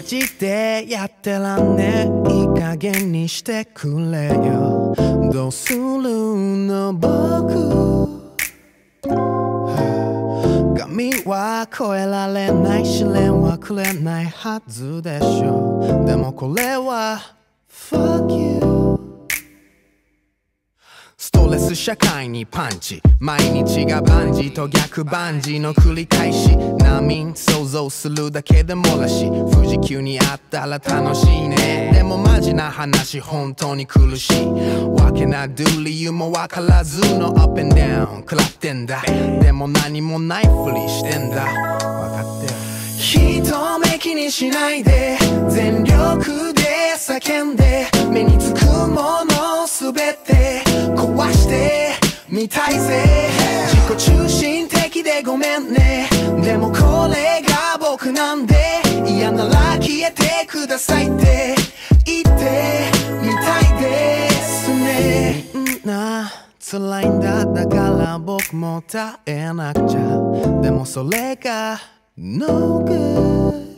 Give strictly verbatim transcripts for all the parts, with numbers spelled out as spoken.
ジでやってらんねえ、いい加減にしてくれよ。どうするの僕、神は超えられない、試練はくれないはずでしょ。でもこれは Fuck you。 ストレス社会にパンチ、毎日がバンジーと逆バンジーの繰り返し。難民想像するだけでもらし、富士急にあったら楽しいね。でもマジな話本当に苦しい。わけなど理由もわからずの Up and down 食らってんだ。でも何もないふりしてんだ。わかってよ。人目気にしないで全力で叫んで、目につくものすべて壊してみたいぜ。自己中心的でごめんね。でもこれが僕なんで、嫌なら消えてくださいって言ってみたいですね。みんな辛いんだ、だから僕も耐えなくちゃ。でもそれが No good。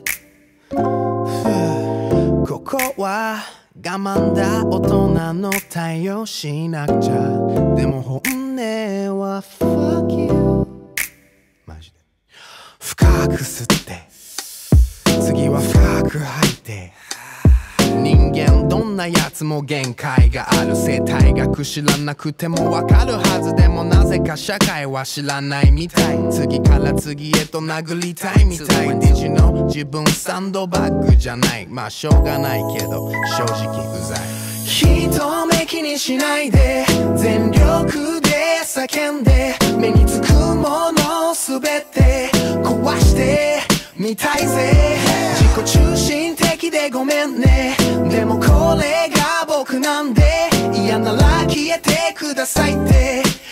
ここは我慢だ、大人の対応しなくちゃ。でも本音は Fuck you。 マジで深く吸って次は深く吐いて。人間どんなやつも限界がある。生態学知らなくてもわかるはず。でもなぜか社会は知らないみたい。次から次へと殴りたいみたい。Did you know 自分サンドバッグじゃない。まあしょうがないけど正直うざい。人目気にしないで全力で叫んで、目につくものすべて壊してみたいぜ。自己中心的でごめんね。でもこれが僕なんで、嫌なら消えてくださいって